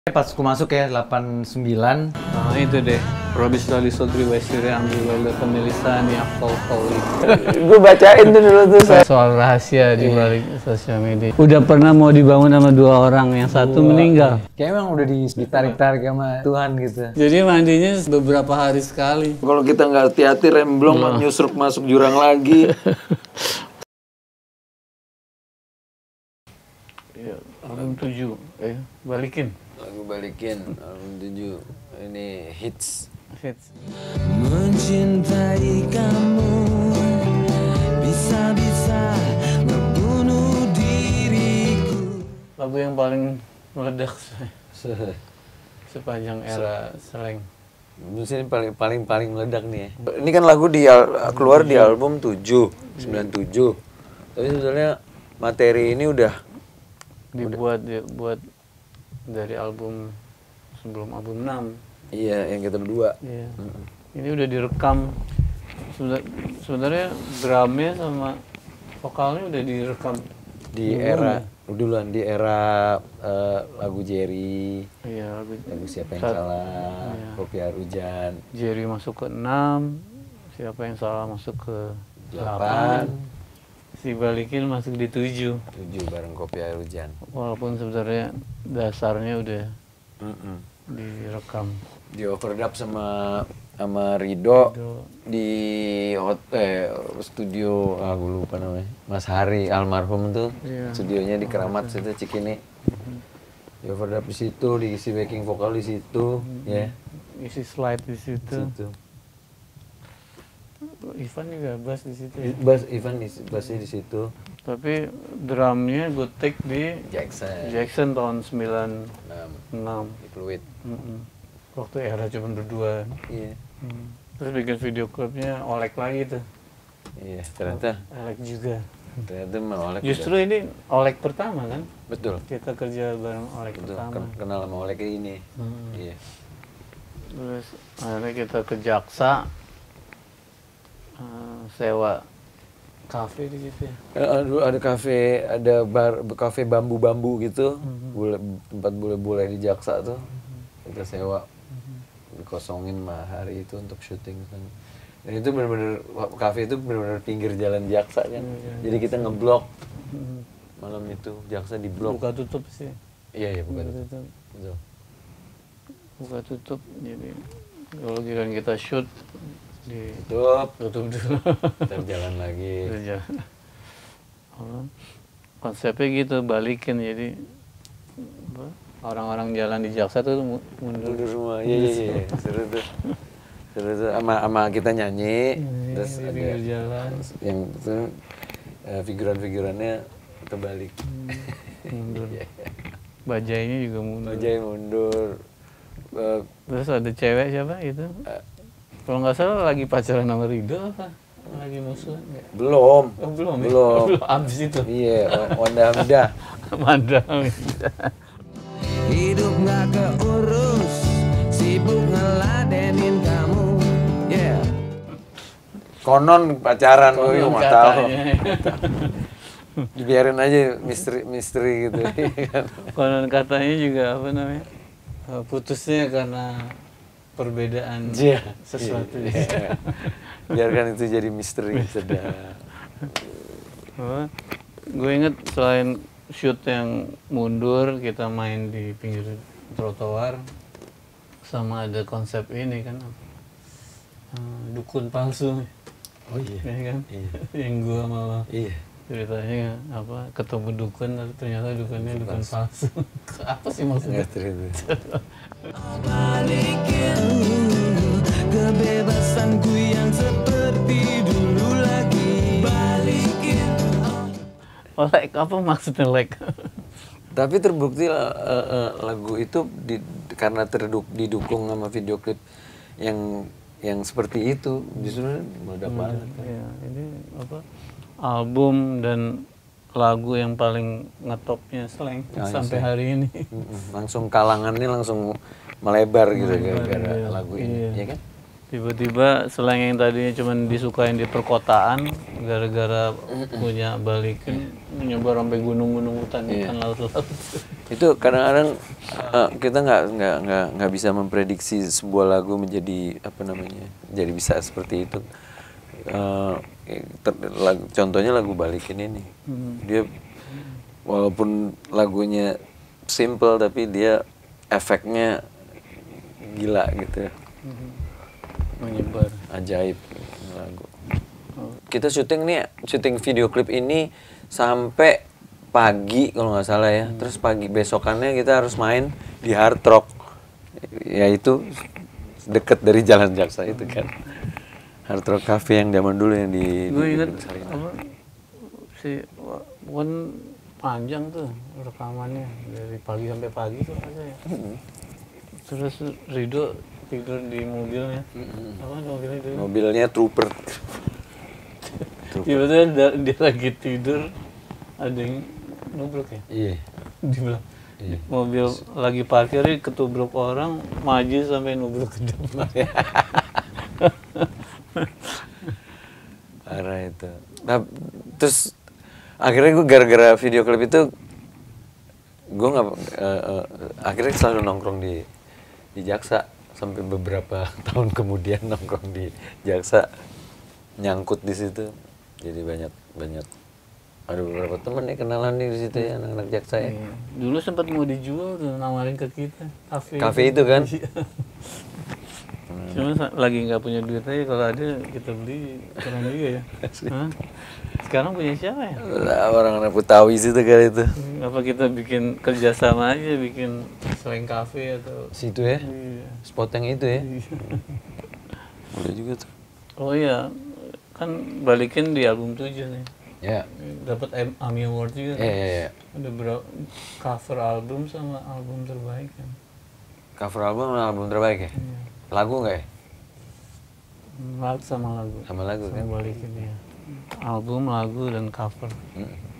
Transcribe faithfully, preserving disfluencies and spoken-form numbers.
Pas aku masuk ya delapan sembilan. Nah itu deh, Robis Lali Sodri Wasiri ambil Walda Penulisan yang Pauli. Gue bacain tuh dulu tuh saya. Soal rahasia di balik sosial media. Udah pernah mau dibangun sama dua orang, yang satu dua. meninggal. Kayak emang udah ditarik-tarik sama Tuhan gitu. Jadi mandinya beberapa hari sekali. Kalau kita nggak hati-hati remblong nah. nyusruk masuk jurang lagi. Ya, album tujuh, eh balikin. Lagu balikin, album tujuh. Ini hits. Hits. Mencintai kamu bisa-bisa membunuh diriku. Lagu yang paling meledak sepanjang era slang. Mungkin paling paling paling meledak nih ya. Ini kan lagu di keluar di album tujuh, sembilan tujuh. Tapi sebetulnya materi ini udah dibuat udah. buat dari album sebelum album enam. Iya, yang kita berdua. Iya. Mm-hmm. Ini udah direkam. Sebenarnya drumnya sama vokalnya udah direkam di duluan. era duluan di era uh, lagu Jerry. Iya, lagu, lagu Siapa yang Saat, Salah, iya. Kopi Air Hujan. Jerry masuk ke enam, Siapa yang Salah masuk ke delapan. Si Balikin masuk di tujuh. tujuh bareng Kopi Air Hujan. Walaupun sebenarnya dasarnya udah Mm-mm. direkam. Di overdub sama sama Rido, Rido. Di hotel studio, ah gue lupa namanya, Mas Hari almarhum tuh, yeah. Studionya di Keramat oh, situ Cikini. Mm-hmm. Di overdub di situ, diisi backing vokal di situ, mm-hmm. ya. Yeah. Isi slide di situ. Di situ. Ivan juga bass di situ. Ya? Bass Ivan bassnya di situ. Tapi drumnya gue take di Jackson. Jackson tahun sembilan enam. Di Fluid. Mm-hmm. Waktu era cuma berdua. Iya. Hmm. Terus bikin video klipnya Olek lagi tuh. Iya, ternyata. Olek juga. Ternyata mah Olek. Justru juga. Ini Olek pertama kan? Betul. Kita kerja bareng Olek Betul. pertama. Kenal sama Olek ini. Hmm. Iya. Terus akhirnya kita ke Jaksa. Uh, sewa kafe di situ ya. Dulu ada kafe, ada bar, kafe bambu-bambu gitu, mm-hmm. bule, tempat bule-bule di Jaksa tuh, mm-hmm. kita sewa, mm-hmm. dikosongin mah hari itu untuk syuting kan. Dan itu benar-benar kafe itu benar-benar pinggir jalan Jaksa kan, mm-hmm. jadi kita ngeblok mm-hmm. malam itu Jaksa di blok. Buka tutup sih. Iya iya buka, buka tutup. tutup. Betul. Buka tutup, jadi kalau kira kita shoot di tutup tutup dulu dan jalan lagi konsepnya gitu balikin jadi orang-orang jalan di Jaksa tuh mundur, mundur semua iya iya iya seru tuh seru tuh sama sama kita nyanyi ya, terus di ada jalan yang itu uh, figuran-figurannya terbalik hmm, mundur bajainya juga mundur bajai mundur uh, terus ada cewek siapa itu uh, kalau nggak salah lagi pacaran sama Rido apa? Lagi musuhan nggak? Belum. Oh, belum ya? Belum. Belum abis itu? Iya, Wanda Hamida. Wanda Hamida. Hidup nggak keurus, sibuk ngeladenin kamu. Yeah. Konon pacaran, oh iya nggak tahu. Dibiarin aja misteri-misteri gitu. Konon katanya juga apa namanya? Putusnya karena perbedaan yeah. sesuatu yeah. yeah. biarkan itu jadi misteri sedang. Oh, gue inget selain shoot yang mundur kita main di pinggir trotoar sama ada konsep ini kan uh, dukun palsu. Oh iya ya kan iya. Yang gue malah iya. ceritanya apa ketemu dukun tapi ternyata dukunnya dukun palsu. Apa sih maksudnya? Balikin kebebasanku yang seperti dulu lagi. Balikin. Oh, like apa maksudnya like? Tapi terbukti uh, uh, lagu itu di, karena terduk, didukung sama video klip yang yang seperti itu justru meledak banget. Ya, ini apa album dan lagu yang paling ngetopnya slang oh, sampai ya, hari ini. Langsung kalangannya langsung melebar gitu gara-gara iya, lagu ini, iya. ya kan? Tiba-tiba selain yang tadinya cuma disukain di perkotaan, gara-gara punya Balikin menyebar sampai gunung-gunung hutan, Iya. hutan laut-laut. Itu kadang-kadang uh, kita nggak nggak nggak nggak bisa memprediksi sebuah lagu menjadi apa namanya, jadi bisa seperti itu. Uh, ter- lagu, contohnya lagu Balikin ini, dia walaupun lagunya simple tapi dia efeknya gila gitu, Menyebar. ajaib lagu. Kita syuting nih, syuting video klip ini sampai pagi kalau nggak salah ya. Terus pagi besokannya kita harus main di Hard Rock, yaitu deket dari Jalan Jaksa itu kan. Hard Rock Cafe yang zaman dulu yang di. Gue di- ingat di Sarinah. apa si bukan panjang tuh rekamannya dari pagi sampai pagi tuh ada ya. Terus Rido tidur di mobilnya. Apa mobilnya itu? Mobilnya Trooper. Tiba-tiba dia, dia lagi tidur, ada yang nubruk ya. Iya. Di belakang. Iya. Mobil lagi parkir ketubruk orang, maju sampai nubruk ke depan. Parah itu. Nah, terus akhirnya gue gara-gara video klip itu gue nggak eh, eh, akhirnya selalu nongkrong di di Jaksa sampai beberapa tahun kemudian nongkrong di Jaksa, nyangkut di situ, jadi banyak banyak ada beberapa temen nih kenalan nih di situ ya, anak-anak Jaksa ya. Iya. Dulu sempat mau dijual tuh, nawarin ke kita kafe. Kafe itu kan? Iya. Cuma sa- lagi nggak punya duit aja, kalau ada kita beli, keren juga ya. Hah? Sekarang punya siapa ya? Lah, orang-orang Betawi situ kali itu. Apa kita bikin kerjasama aja, bikin selain kafe atau Situ ya, Iya. spot yang itu ya. Boleh juga tuh. Oh iya, kan Balikin di album tujuh nih. Ya, Dapat M- AMI Award juga. ya, kan? ya, ya. Ada berapa cover album sama album terbaik kan. Cover album sama album terbaik ya? Iya. Lagu nggak ya? Lagu sama lagu. Sama lagu kan? Sama Balikin ya. Album, lagu dan cover. Mm.